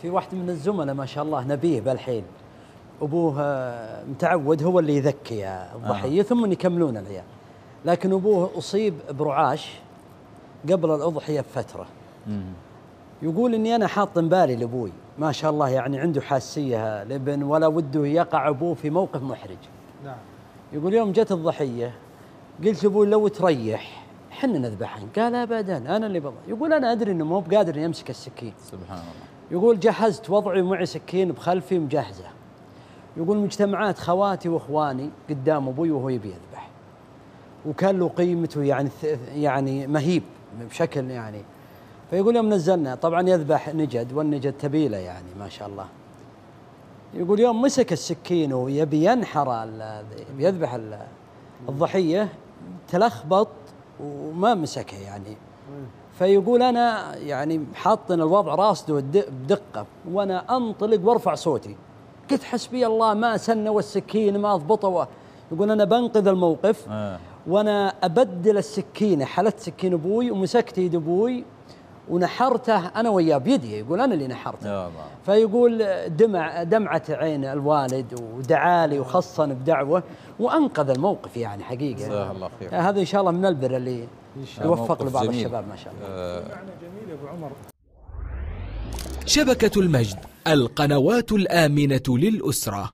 في واحد من الزملاء ما شاء الله نبيه بالحين، أبوه متعود هو اللي يذكي الضحية ثم يكملون العيال، لكن أبوه أصيب برعاش قبل الأضحية بفترة. يقول إني أنا حاط بالي لأبوي ما شاء الله، يعني عنده حاسية لابن ولا وده يقع أبوه في موقف محرج. نعم. يقول يوم جت الضحية قلت لأبوي لو تريح حنا نذبحن، قال أبدا أنا اللي بضع. يقول أنا أدري إنه مو بقادر يمسك السكين. سبحان الله. يقول جهزت وضعي ومعي سكين بخلفي مجهزة. يقول مجتمعات خواتي وإخواني قدام أبوي وهو يبي يذبح، وكان له قيمته يعني مهيب بشكل يعني. فيقول يوم نزلنا طبعا يذبح نجد، والنجد تبيله يعني ما شاء الله. يقول يوم مسك السكين ويبي ينحر يذبح الضحية تلخبط وما مسكه يعني. فيقول أنا يعني حاطن الوضع راسده بدقة وأنا أنطلق وارفع صوتي، قلت حسبي الله ما سنه والسكين ما أضبطه. يقول أنا بنقذ الموقف وأنا أبدل السكينة، حلت سكين أبوي ومسكت يد أبوي ونحرته أنا وياه بيدي. يقول أنا اللي نحرته. يا الله. فيقول دمعة عين الوالد ودعالي وخصني بدعوة وأنقذ الموقف يعني حقيقة. جزاه الله خير. هذا إن شاء الله من البر اللي يوفق لبعض الشباب ما شاء الله. معنى جميل يا أبو عمر. شبكة المجد، القنوات الآمنة للأسرة.